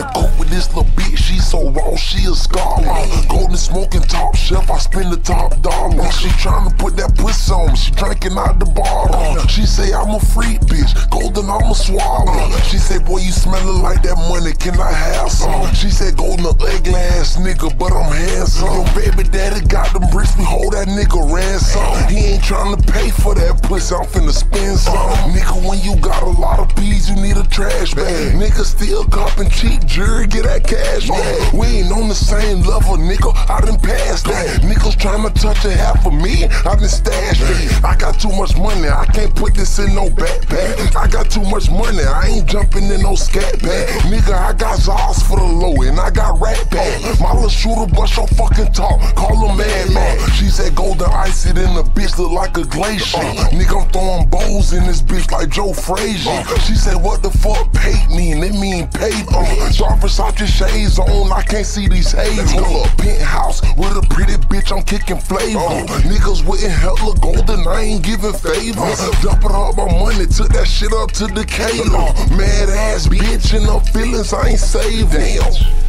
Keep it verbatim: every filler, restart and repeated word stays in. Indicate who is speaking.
Speaker 1: cope with this little bitch, she so raw, she a scholar. Golden smoking top shelf, I spend the top dollar. She tryna put that pussy on me, she drinking out the bottle. She say I'm a freak bitch, golden I'ma swallow. She say boy you smelling like that money, can I have some? She said golden a ugly ass nigga, but I'm handsome. Your baby daddy got them bricks, we hold that nigga ransom. He ain't tryna pay for that pussy, I'm finna spend some. Nigga, when you got a lot of peas, you need a trash bag. Nigga still copping cheap jewelry, get that cash bag. We ain't on the same level, nigga, I done passed that. Niggas tryna touch a half of me, I done stashed it. I got too much money, I can't put this in no backpack. I got too much money, I ain't jumping in no scat pack. Nigga, I got Zars for the low and I got Rat Pack. My little shooter bust your fucking talk, call him Mad Man. She said golden ice it in the bitch look like a glacier. Nigga, I'm throwing bows in this bitch like Joe Frazier. She said what the fuck paid mean? It mean paper. Dark Versace shades on, I can't see these haze. Hold up, penthouse with a pretty bitch, I'm kicking flavor. Niggas with hella golden, I ain't giving favors. Dumping up my money, took that shit up to Decatur. Mad ass bitch in her feelings, I ain't saving.